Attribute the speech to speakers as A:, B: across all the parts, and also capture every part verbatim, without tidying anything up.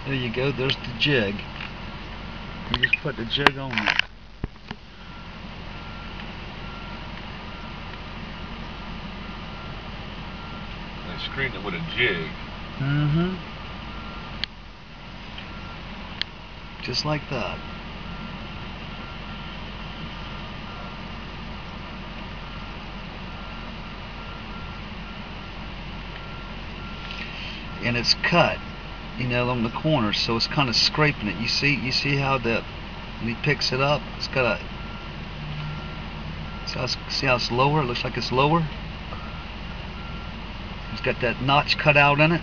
A: There you go, there's the jig. You just put the jig on there.
B: They screened it with a jig.
A: Mm-hmm. Just like that. And it's cut, you know, on the corners, so it's kind of scraping it. You see, you see how the when he picks it up, it's got a. See how it's, see how it's lower? It looks like it's lower. It's got that notch cut out in it.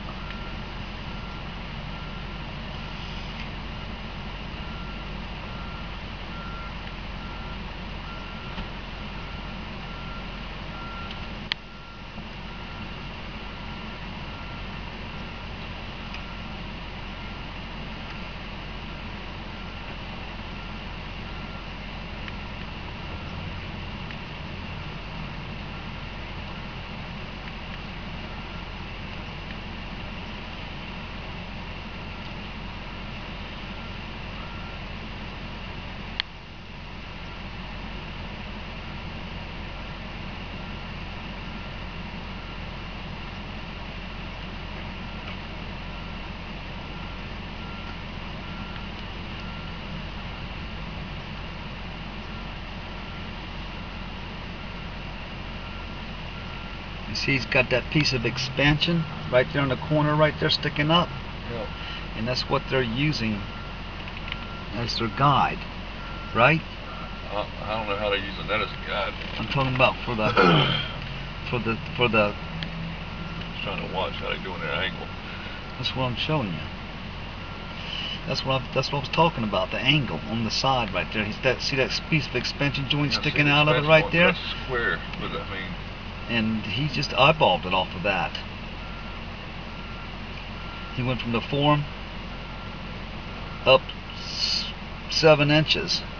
A: You see he's got that piece of expansion right there in the corner right there sticking up.
B: Yep.
A: And that's what they're using as their guide, right?
B: I, I don't know how they're using that as a guide.
A: I'm talking about for the for the for the
B: Just trying to watch how they're doing their angle.
A: that's what I'm showing you. That's what I, that's what I was talking about, the angle on the side right there. He's that see that piece of expansion joint
B: Yeah,
A: sticking
B: see,
A: out of it
B: that's
A: right
B: one-
A: there?
B: That's square, but I mean,
A: And he just eyeballed it off of that. He went from the form up s seven inches.